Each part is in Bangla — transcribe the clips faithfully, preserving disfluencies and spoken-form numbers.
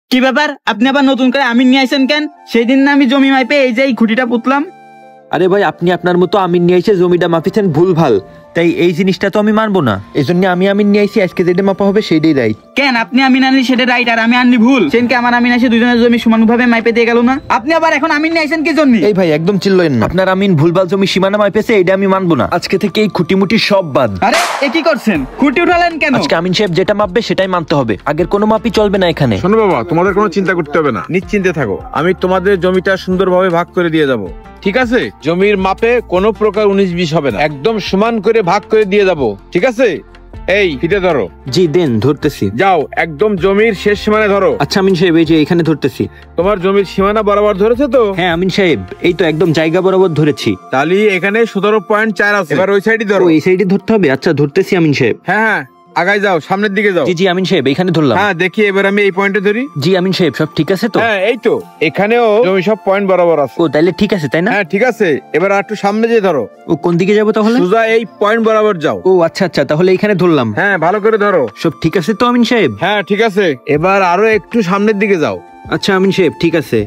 কি ব্যাপার, আপনি আবার নতুন করে আমিন নিয়ে আইছেন কেন? সেই দিন না আমি জমি মাইপে এই যে এই খুঁটিটা পুতলাম। আরে ভাই, আপনি আপনার মতো আমিন নিয়ে এসে জমিটা মাপিছেন ভুল ভাল, তাই এই জিনিসটা তো আমি মানবো না। এই জন্য আমি আমিন নিয়ে আইছি, আজকে যেটা মাপা হবে সেইটাই রাইট। কেন আপনি আমিন আনলি সেটা রাইট আর আমি আনলি ভুল? সেনকে আমার আমিন এসে দুজনের জমি সমানভাবে মাইপে দিয়ে গেল না? আপনি আবার এখন আমিন নিয়ে আইছেন কি জন্য? এই ভাই একদম চিল্লেন না, আপনার আমিন ভুলভাল জমি সীমানা মাইপেছে, এটা আমি মানবো না। আজকে থেকে এই খুঁটিমুটি সব বাদ। আরে এ কি করছেন? খুঁটি উঠালেন কেন? আজকে আমিন সাহেব যেটা মাপবে সেটাই মানতে হবে, আগের কোনো মাপই চলবে না এখানে। শোনো বাবা, তোমাদের কোনো চিন্তা করতে হবে না, নিশ্চিন্তে থাকো। আমি তোমাদের জমিটা সুন্দরভাবে ভাগ করে দিয়ে যাব, ঠিক আছে? জমির মাপে কোনো প্রকার উনিশ বিশ হবে না, একদম সমান করে ভাগ করে দিয়ে যাব, ঠিক আছে? এই ফিতে ধরো। জি দেন, ধরতেছি। যাও একদম জমির শেষ সীমানা ধরো। আচ্ছা আমিন সাহেব, এই যে এখানে ধরতেছি। তোমার জমির সীমানা বরাবর ধরেছে তো? হ্যাঁ আমিন সাহেব, এই তো একদম জায়গা বরাবর ধরেছি। তাহলে এখানে সতেরো পয়েন্ট চার আছে, এবার ওই সাইডে ধরো। এই সাইডে ধরতে হবে? আচ্ছা ধরতেছি আমিন সাহেব। হ্যাঁ হ্যাঁ, আগাই যাও, সামনের দিকে যাও। জি জি আমিন সাহেব, এখানে ধরলাম। হ্যাঁ দেখি, এবার আমি এই পয়েন্টে ধরি। জি আমিন সাহেব, সব ঠিক আছে তো? হ্যাঁ এই তো, এখানেও জমি সব পয়েন্ট বরাবর আছে। ও তাহলে ঠিক আছে, তাই না? হ্যাঁ ঠিক আছে, এবার আর একটু সামনে যেয়ে ধরো। ও কোন দিকে যাবো তাহলে? সোজা এই পয়েন্ট বরাবর যাও। ও আচ্ছা আচ্ছা, তাহলে এখানে ধরলাম। হ্যাঁ ভালো করে ধরো। সব ঠিক আছে তো আমিন সাহেব? হ্যাঁ ঠিক আছে, এবার আরো একটু সামনের দিকে যাও। আচ্ছা আমিন সাহেব, ঠিক আছে।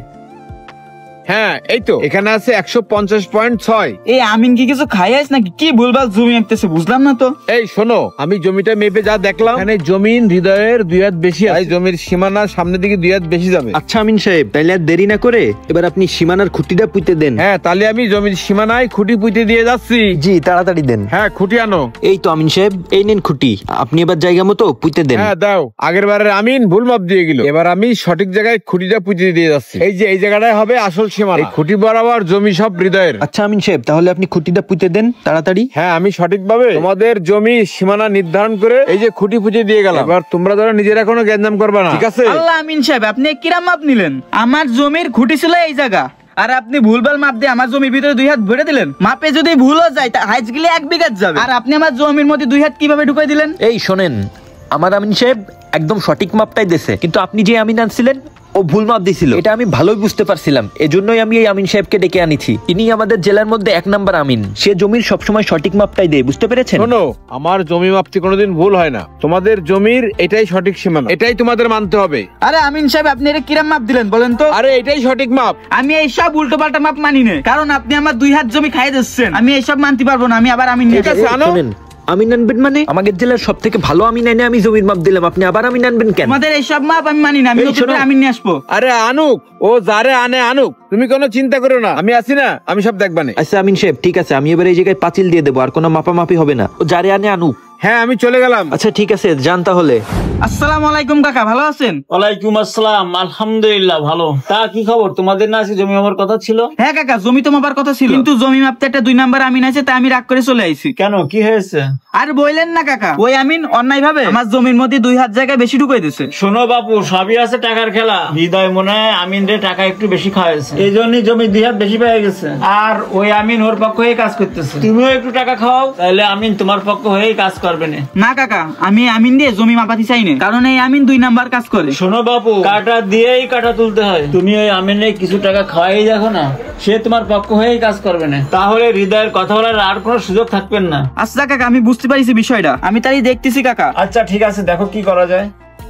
হ্যাঁ এই তো, এখানে আছে একশো পঞ্চাশ পয়েন্ট ছয়। এই আমিন কি কিছু খাইয়াছ নাকি? কি ভুলভাল জমি আঁকতেছে, বুঝলাম না তো। এই শোনো, আমি জমিটা মেপে যা দেখলাম, এখানে জমিন হৃদয়ের দুই হাত বেশি আছে, জমির সীমানা সামনের দিকে দুই হাত বেশি যাবে। আচ্ছা আমিন সাহেব, তাইলে আর দেরি না করে এবার আপনি সীমানার খুঁটিটা পুঁতে দেন। হ্যাঁ তাহলে আমি জমির সীমানায় খুঁটি পুঁতে দিয়ে যাচ্ছি। জি তাড়াতাড়ি দেন। হ্যাঁ খুঁটি আনো। এই তো আমিন সাহেব, এই নেন খুঁটি, আপনি এবার জায়গা মতো পুঁতে দেন। হ্যাঁ দাও। আগের বারের আমিন ভুল মাপ দিয়ে গেল, এবার আমি সঠিক জায়গায় খুঁটিটা পুঁতে দিয়ে যাচ্ছি। এই যে এই জায়গাটাই হবে আসল সীমানা, এই খুঁটি বরাবর জমি সব হৃদয়ের। আচ্ছা আমিন সাহেব, তাহলে আপনি খুঁটিটা পুঁতে দেন তাড়াতাড়ি। হ্যাঁ আমি সঠিকভাবে তোমাদের জমি সীমানা নির্ধারণ করে এই যে খুঁটি পুঁতে দিয়ে গেলাম। এবার তোমরা ধরো নিজেরা কোনো গ্যাঞ্জাম করবে না, ঠিক আছে? আল্লাহ আমিন সাহেব, আপনি কিরাম মাপ নিলেন? আমার জমির খুঁটি ছিল এই জায়গা, আর আপনি ভুলভাল মাপ দিয়ে আমার জমির ভিতরে দুই হাত ভরে দিলেন। মাপে যদি ভুলও যায় তা হাইজ গেলে এক বিঘা যাবে, আর আপনি আমার জমির মধ্যে দুই হাত কিভাবে ঢুকাই দিলেন? এই শোনেন, আমার আমিন সাহেব একদম সঠিক মাপটাই দিয়েছে, কিন্তু আপনি যে আমিন আনছিলেন ও ভুল মাপ দিছিল, এটা আমি ভালোই বুঝতে পারছিলাম। এজন্যই আমি এই আমিন সাহেবকে ডেকে আনিছি। ইনি আমাদের জেলার মধ্যে এক নাম্বার আমিন, সে জমির সবসময় সঠিক মাপটাই দেয়, বুঝতে পেরেছেন? শোনো, আমার জমি মাপতে কোনোদিন ভুল হয় না, তোমাদের জমির এটাই সঠিক সীমানা, এটাই তোমাদের মানতে হবে। আরে আমিন সাহেব, আপনি এটা কিরাম মাপ দিলেন বলেন তো? আরে এটাই সঠিক মাপ। আমি এই সব উল্টো পাল্টা মাপ মানি না, কারণ আপনি আমার দুই হাত জমি খাইয়ে দিচ্ছেন। আমি এইসব মানতে পারবো না, আমি আবার আমিন নিয়ে যাচ্ছি। শোনেন, আমিন আনবেন মানে আমাদের জেলার সব থেকে ভালো আমিন এনে আমি জমির মাপ দিলাম, আপনি আবার আমিন আনবেন কেন? আমাদের এই সব মাপ আমি মানি না, আমি নতুন করে আমিন নিয়ে আসবো। আরে আনুক, ও যারে আনে আনুক, তুমি কোনো চিন্তা করো না, আমি আছি না, আমি সব দেখবানে। আচ্ছা আমিন সাহেব, ঠিক আছে, আমি এবার এই জায়গায় পাঁচিল দিয়ে দেবো, আর কোনো মাপামাপি হবে না, ও যারে আনে আনুক। হ্যাঁ আমি চলে গেলাম। আচ্ছা ঠিক আছে, যান তাহলে। আসসালামু আলাইকুম কাকা, ভালো আছেন? ওয়ালাইকুম আসসালাম, আলহামদুলিল্লাহ ভালো। তা কি খবর তোমাদের? না আছে জমি মাপার কথা ছিল? হ্যাঁ কাকা, জমি তো মাপার কথা ছিল, কিন্তু জমি মাপতে একটা দুই নাম্বার আমিন আছে, তাই আমি রাগ করে চলে আইছি। কেন, কি হয়েছে? আর বললেন না কাকা, ওই আমিন অন্যায় ভাবে আমার জমির মধ্যে দুই হাত জায়গায় বেশি ঢুকাই দিছে। শোনো বাপু, সবই আছে টাকার খেলা। হৃদয় মনে হয় আমিন রে টাকা একটু বেশি খাওয়াইছে, এই জন্যই জমি দুই হাত বেশি পেয়ে গেছে। আর ওই আমিন ওর পক্ষ হয়ে কাজ করতেছে, তুমিও একটু টাকা খাও, তাহলে আমিন তোমার পক্ষ হয়েই কাজ করবে না। না কাকা, আমি আমিন দিয়ে জমি মাপাতে চাই না, কারণ এই আমিন দুই নাম্বার কাজ করে। শোনো বাপু, কাটা দিয়েই কাটা তুলতে হয়। তুমি ওই আমিনে কিছু টাকা খাওয়াই দেখো না, সে তোমার পক্ষ হয়েই কাজ করবে না, তাহলে হৃদয়ের কথা বলার আর কোনো সুযোগ থাকবেন না। আচ্ছা কাকা, আমি বুঝতে পারছি বিষয়টা, আমি তাই দেখতেছি কাকা। আচ্ছা ঠিক আছে, দেখো কি করা যায়।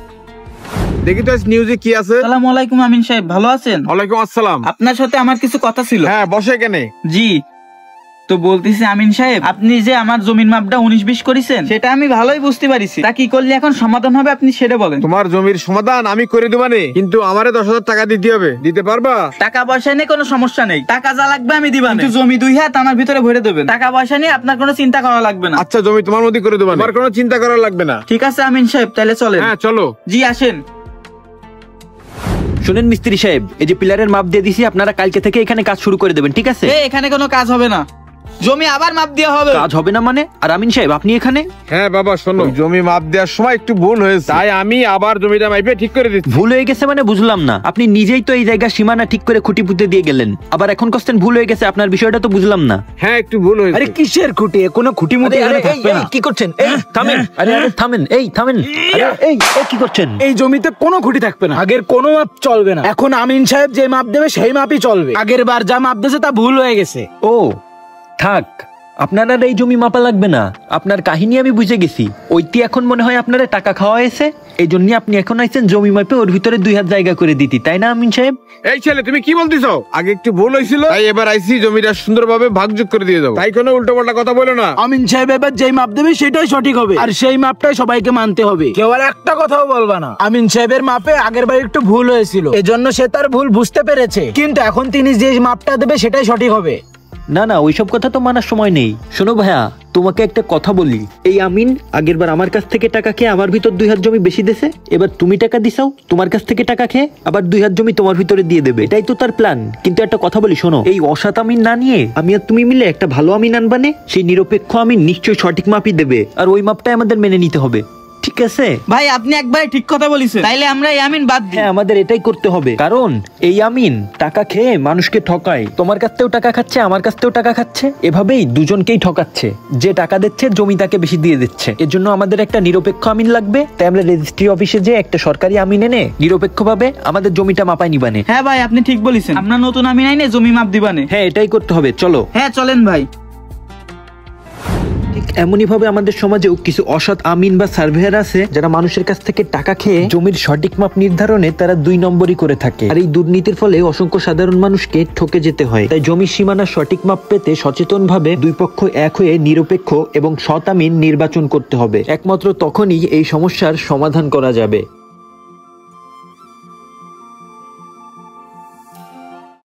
দেখি তো নিউজে কি আছে। আসসালামু আলাইকুম আমিন সাহেব, ভালো আছেন? ওয়ালাইকুম আসসালাম। আপনার সাথে আমার কিছু কথা ছিল। হ্যাঁ বসে কেনে। জি, তো বলতেছি আমিন সাহেব, আপনি যে আমার জমির মাপটা উনিশ বিশ করেছেন, সেটা আমি ভালোই বুঝতে পারিছি, তা কি করলে এখন সমাধান হবে আপনি সেটা বলেন। তোমার জমির সমাধান আমি করে দেবানে, কিন্তু আমারে দশ হাজার টাকা দিতে হবে, দিতে পারবা? টাকা পয়সা নিয়ে কোনো সমস্যা নেই, টাকা যা লাগবে আমি দিবা, কিন্তু জমি দুই হাত আমার ভিতরে ভরে দেবেন। টাকা পয়সা নিয়ে আপনার কোনো চিন্তা করা লাগবে না। আচ্ছা জমি তোমার মধ্যে করে দেবা, আমার কোনো চিন্তা করা লাগবে না। ঠিক আছে আমিন সাহেব, তাহলে চলেন। হ্যাঁ চলো। জি আসেন। শুনেন মিস্ত্রি সাহেব, এই যে পিলারের মাপ দিয়ে দিছি, আপনারা কালকে থেকে এখানে কাজ শুরু করে দেবেন, ঠিক আছে? এখানে কোনো কাজ হবে না, জমি আবার মাপ দেওয়া হবে। কাজ হবে না মানে? আর আমিন সাহেব আপনি এখানে? হ্যাঁ বাবা শোনো, জমি মাপ দেওয়ার সময় একটু ভুল হয়েছে, তাই আমি আবার জমিটা মাইপে ঠিক করে দিচ্ছি। ভুল হয়ে গেছে মানে বুঝলাম না, আপনি নিজেই তো এই জায়গা সীমানা ঠিক করে খুঁটি পুঁতে দিয়ে গেলেন, আবার এখন কষ্টেন ভুল হয়ে গেছে, আপনার বিষয়টা তো বুঝলাম না। হ্যাঁ একটু ভুল হয়েছে। আরে কিসের খুঁটি? কোনো খুঁটি মুটি এখানে থাকবে না। কি করছেন? এই থামেন, আরে আরে থামেন, এই থামেন, আরে এই এই কি করছেন? এই জমিতে কোনো খুঁটি থাকবে না, আগের কোনো মাপ চলবে না। এখন আমিন সাহেব যে মাপ দেবে সেই মাপই চলবে, আগের বার যা মাপ দিয়েছে তা ভুল হয়ে গেছে। ও থাক, আপনার আর এই জমি মাপা লাগবে না, আপনার কাহিনী আমি বুঝে গেছি। ওইটি এখন মনে হয় আপনারা টাকা খাওয়া হয়েছে, এই জন্য আপনি এখন আইছেন জমি মাপে ওর ভিতরে দুই হাত জায়গা করে দিতি, তাই না আমিন সাহেব? এই ছেলে তুমি কি বলতেছো? আগে একটু ভুল হয়েছিল, তাই এবার আইসি জমিটা সুন্দরভাবে ভাগযোগ করে দিয়ে যাবো, তাই কোনো উল্টো পাল্টা কথা বলো না। আমিন সাহেব এবার যেই মাপ দেবে সেটাই সঠিক হবে, আর সেই মাপটাই সবাইকে মানতে হবে, কেউ আর একটা কথাও বলবা না। আমিন সাহেবের মাপে আগের বার একটু ভুল হয়েছিল, এজন্য সে তার ভুল বুঝতে পেরেছে, কিন্তু এখন তিনি যে মাপটা দেবে সেটাই সঠিক হবে। না না, ওইসব কথা তো মানার সময় নেই। শোনো ভাইয়া, তোমাকে একটা কথা বলি, এই আমিন আগের বার আমার কাছ থেকে টাকা খেয়ে আমার ভিতর দুই হাত জমি বেশি দিয়েছে, এবার তুমি টাকা দিছাও তোমার কাছ থেকে টাকা খেয়ে আবার দুই হাত জমি তোমার ভিতরে দিয়ে দেবে, এটাই তো তার প্ল্যান। কিন্তু একটা কথা বলি শোনো, এই অসৎ আমিন না নিয়ে আমি আর তুমি মিলে একটা ভালো আমিন আনবানে, সেই নিরপেক্ষ আমিন নিশ্চয়ই সঠিক মাপই দেবে, আর ওই মাপটাই আমাদের মেনে নিতে হবে, ঠিক আছে? ভাই আপনি একবার ঠিক কথা বলেছেন, তাইলে আমরা এই আমিন বাদ দিই। হ্যাঁ, আমাদের এটাই করতে হবে, কারণ এই আমিন টাকা খেয়ে মানুষকে ঠকায়, তোমার কাছ থেকেও টাকা খাচ্ছে, আমার কাছ থেকেও টাকা খাচ্ছে, এভাবেই দুজনকেই ঠকাচ্ছে। যে টাকা দিচ্ছে জমি তাকে বেশি দিয়ে দিচ্ছে, এর জন্য আমাদের একটা নিরপেক্ষ আমিন লাগবে। তাই আমরা রেজিস্ট্রি অফিসে যে একটা সরকারি আমিন এনে নিরপেক্ষভাবে আমাদের জমিটা মাপায় নিবানে। হ্যাঁ ভাই আপনি ঠিক বলেছেন, আমরা নতুন আমিন আইনে জমি মাপ দিবানে। হ্যাঁ, এটাই করতে হবে, চলো। হ্যাঁ চলেন ভাই। ঠিক এমনই ভাবে আমাদের সমাজেও কিছু অসৎ আমিন বা সার্ভেয়ার আছে যারা মানুষের কাছ থেকে টাকা খেয়ে জমির সঠিক মাপ নির্ধারণে তারা দুই নম্বরই করে থাকে, আর এই দুর্নীতির ফলে অসংখ্য সাধারণ মানুষকে ঠকে যেতে হয়। তাই জমির সীমানার সঠিক মাপ পেতে সচেতন ভাবে দুই পক্ষ এক হয়ে নিরপেক্ষ এবং সৎ আমিন নির্বাচন করতে হবে, একমাত্র তখনই এই সমস্যার সমাধান করা যাবে।